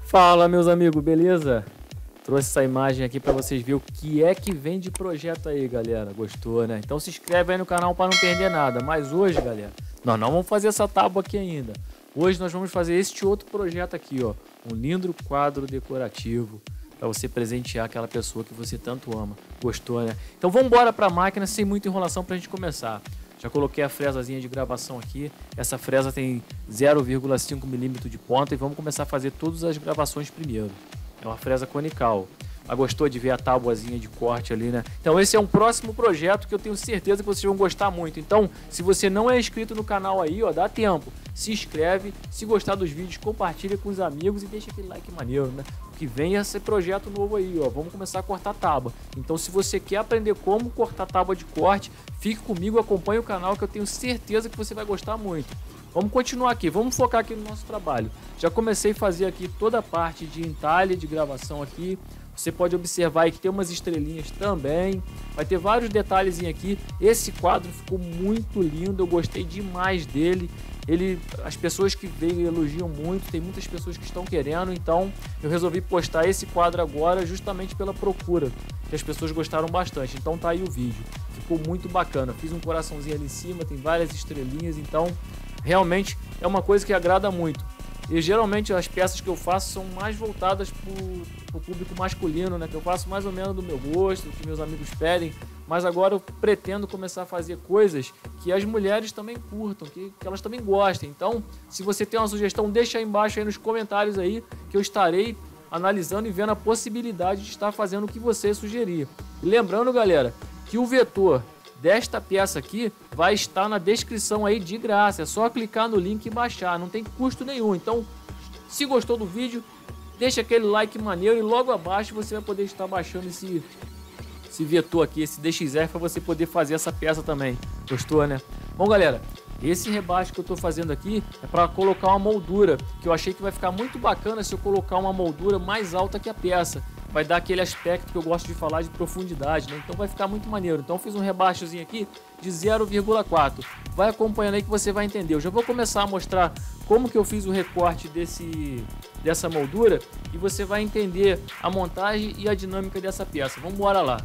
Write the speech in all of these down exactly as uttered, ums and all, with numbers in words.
Fala, meus amigos, beleza? Trouxe essa imagem aqui para vocês verem o que é que vem de projeto aí, galera. Gostou, né? Então se inscreve aí no canal para não perder nada. Mas hoje, galera, nós não vamos fazer essa tábua aqui ainda. Hoje nós vamos fazer este outro projeto aqui, ó. Um lindo quadro decorativo para você presentear aquela pessoa que você tanto ama. Gostou, né? Então vamos embora para a máquina sem muita enrolação para a gente começar. Já coloquei a fresazinha de gravação aqui. Essa fresa tem zero vírgula cinco milímetros de ponta e vamos começar a fazer todas as gravações primeiro. É uma fresa conical. Mas gostou de ver a tábuazinha de corte ali, né? Então esse é um próximo projeto que eu tenho certeza que vocês vão gostar muito. Então, se você não é inscrito no canal aí, ó, dá tempo. Se inscreve, se gostar dos vídeos, compartilha com os amigos e deixa aquele like maneiro, né? Que vem esse projeto novo aí, ó. Vamos começar a cortar tábua. Então, se você quer aprender como cortar tábua de corte, fique comigo, acompanhe o canal que eu tenho certeza que você vai gostar muito. Vamos continuar aqui, vamos focar aqui no nosso trabalho. Já comecei a fazer aqui toda a parte de entalhe, de gravação aqui. Você pode observar aí que tem umas estrelinhas também. Vai ter vários detalhes aqui. Esse quadro ficou muito lindo, eu gostei demais dele. Ele, as pessoas que veio elogiam muito, tem muitas pessoas que estão querendo, então eu resolvi postar esse quadro agora justamente pela procura, que as pessoas gostaram bastante. Então tá aí o vídeo, ficou muito bacana. Fiz um coraçãozinho ali em cima, tem várias estrelinhas, então realmente é uma coisa que agrada muito. E geralmente as peças que eu faço são mais voltadas para o público masculino, né? Que eu faço mais ou menos do meu gosto, que meus amigos pedem. Mas agora eu pretendo começar a fazer coisas que as mulheres também curtam, que, que elas também gostem. Então, se você tem uma sugestão, deixa aí embaixo aí nos comentários aí, que eu estarei analisando e vendo a possibilidade de estar fazendo o que você sugerir. E lembrando, galera, que o vetor desta peça aqui vai estar na descrição aí de graça, é só clicar no link e baixar, não tem custo nenhum. Então, se gostou do vídeo, deixa aquele like maneiro e logo abaixo você vai poder estar baixando esse, esse vetor aqui, esse D X R, para você poder fazer essa peça também. Gostou, né? Bom, galera, esse rebaixo que eu estou fazendo aqui é para colocar uma moldura, que eu achei que vai ficar muito bacana se eu colocar uma moldura mais alta que a peça. Vai dar aquele aspecto que eu gosto de falar de profundidade, né? Então vai ficar muito maneiro. Então eu fiz um rebaixozinho aqui de zero vírgula quatro. Vai acompanhando aí que você vai entender. Eu já vou começar a mostrar como que eu fiz o recorte desse, dessa moldura e você vai entender a montagem e a dinâmica dessa peça. Vamos embora lá.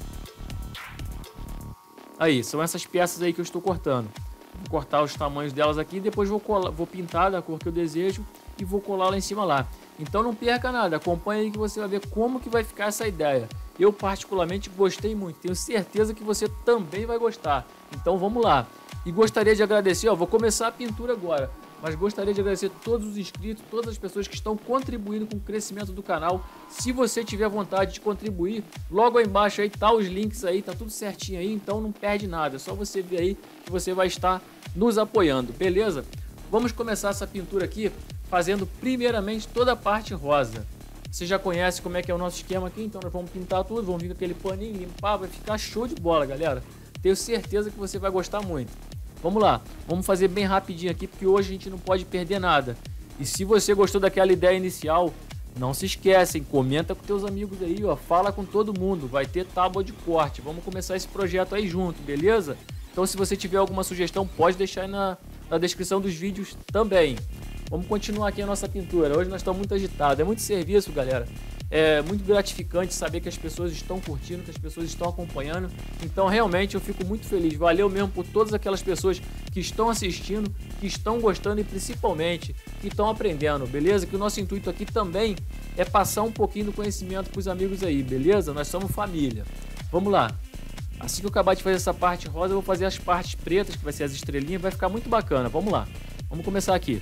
Aí, são essas peças aí que eu estou cortando. Vou cortar os tamanhos delas aqui e depois vou, colar, vou pintar da cor que eu desejo e vou colar lá em cima lá. Então não perca nada, acompanhe aí que você vai ver como que vai ficar essa ideia. Eu particularmente gostei muito, tenho certeza que você também vai gostar. Então vamos lá. E gostaria de agradecer, ó, vou começar a pintura agora, mas gostaria de agradecer todos os inscritos, todas as pessoas que estão contribuindo com o crescimento do canal. Se você tiver vontade de contribuir, logo aí embaixo aí tá os links aí, tá tudo certinho aí, então não perde nada. É só você ver aí que você vai estar nos apoiando, beleza? Vamos começar essa pintura aqui fazendo primeiramente toda a parte rosa. Você já conhece como é que é o nosso esquema aqui, então nós vamos pintar tudo, vamos vir com aquele paninho, limpar, vai ficar show de bola, galera. Tenho certeza que você vai gostar muito. Vamos lá, vamos fazer bem rapidinho aqui, porque hoje a gente não pode perder nada. E se você gostou daquela ideia inicial, não se esquecem, comenta com teus amigos aí, ó, fala com todo mundo, vai ter tábua de corte, vamos começar esse projeto aí junto, beleza? Então se você tiver alguma sugestão, pode deixar aí na, na descrição dos vídeos também. Vamos continuar aqui a nossa pintura. Hoje nós estamos muito agitados. É muito serviço, galera. É muito gratificante saber que as pessoas estão curtindo, que as pessoas estão acompanhando. Então, realmente, eu fico muito feliz. Valeu mesmo por todas aquelas pessoas que estão assistindo, que estão gostando e, principalmente, que estão aprendendo, beleza? Que o nosso intuito aqui também é passar um pouquinho do conhecimento para os amigos aí, beleza? Nós somos família. Vamos lá. Assim que eu acabar de fazer essa parte rosa, eu vou fazer as partes pretas, que vai ser as estrelinhas. Vai ficar muito bacana. Vamos lá. Vamos começar aqui.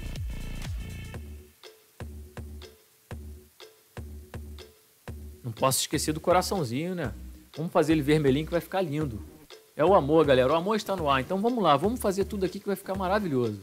Não posso esquecer do coraçãozinho, né? Vamos fazer ele vermelhinho que vai ficar lindo. É o amor, galera. O amor está no ar. Então vamos lá. Vamos fazer tudo aqui que vai ficar maravilhoso.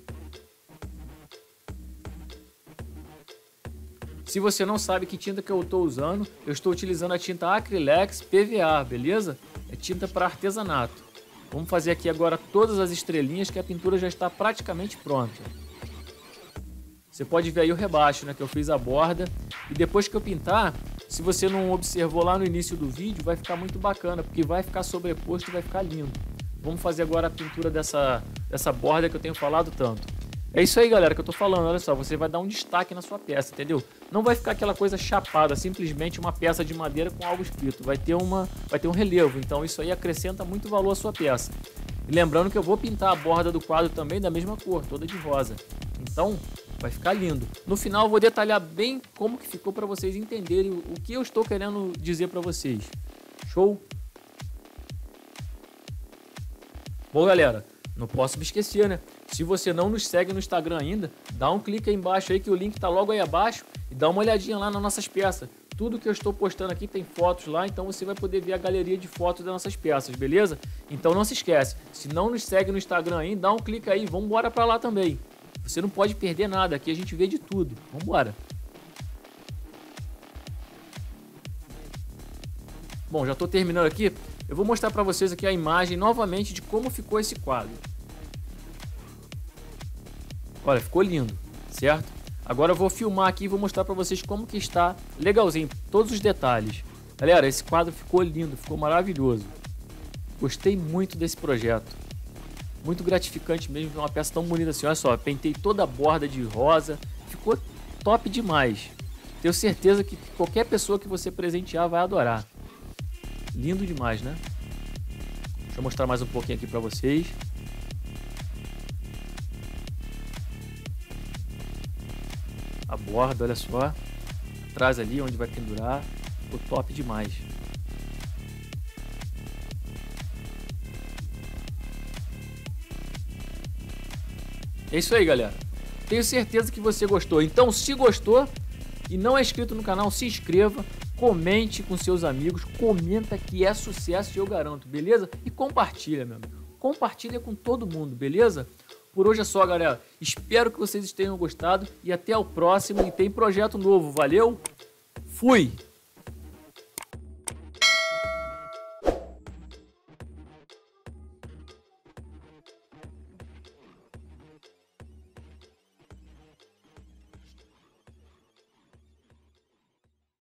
Se você não sabe que tinta que eu estou usando, eu estou utilizando a tinta Acrylex P V A, beleza? É tinta para artesanato. Vamos fazer aqui agora todas as estrelinhas que a pintura já está praticamente pronta. Você pode ver aí o rebaixo, né? Que eu fiz a borda. E depois que eu pintar, se você não observou lá no início do vídeo, vai ficar muito bacana, porque vai ficar sobreposto e vai ficar lindo. Vamos fazer agora a pintura dessa, dessa borda que eu tenho falado tanto. É isso aí, galera, que eu tô falando. Olha só, você vai dar um destaque na sua peça, entendeu? Não vai ficar aquela coisa chapada, simplesmente uma peça de madeira com algo escrito. Vai ter, uma, vai ter um relevo, então isso aí acrescenta muito valor à sua peça. E lembrando que eu vou pintar a borda do quadro também da mesma cor, toda de rosa. Então, vai ficar lindo. No final eu vou detalhar bem como que ficou para vocês entenderem o que eu estou querendo dizer para vocês. Show? Bom, galera, não posso me esquecer, né? Se você não nos segue no Instagram ainda, dá um clique aí embaixo aí que o link tá logo aí abaixo e dá uma olhadinha lá nas nossas peças. Tudo que eu estou postando aqui tem fotos lá, então você vai poder ver a galeria de fotos das nossas peças, beleza? Então não se esquece, se não nos segue no Instagram aí, dá um clique aí, vamos embora para lá também. Você não pode perder nada, aqui a gente vê de tudo. Vamos embora. Bom, já estou terminando aqui. Eu vou mostrar para vocês aqui a imagem novamente de como ficou esse quadro. Olha, ficou lindo, certo? Agora eu vou filmar aqui e vou mostrar para vocês como que está legalzinho, todos os detalhes. Galera, esse quadro ficou lindo, ficou maravilhoso. Gostei muito desse projeto. Muito gratificante mesmo ver uma peça tão bonita assim. Olha só, pentei toda a borda de rosa. Ficou top demais. Tenho certeza que qualquer pessoa que você presentear vai adorar. Lindo demais, né? Deixa eu mostrar mais um pouquinho aqui para vocês. A borda, olha só. Atrás ali, onde vai pendurar. Ficou top demais. É isso aí, galera. Tenho certeza que você gostou. Então, se gostou e não é inscrito no canal, se inscreva, comente com seus amigos, comenta que é sucesso e eu garanto, beleza? E compartilha, meu amigo. Compartilha com todo mundo, beleza? Por hoje é só, galera. Espero que vocês tenham gostado e até o próximo. E tem projeto novo. Valeu? Fui!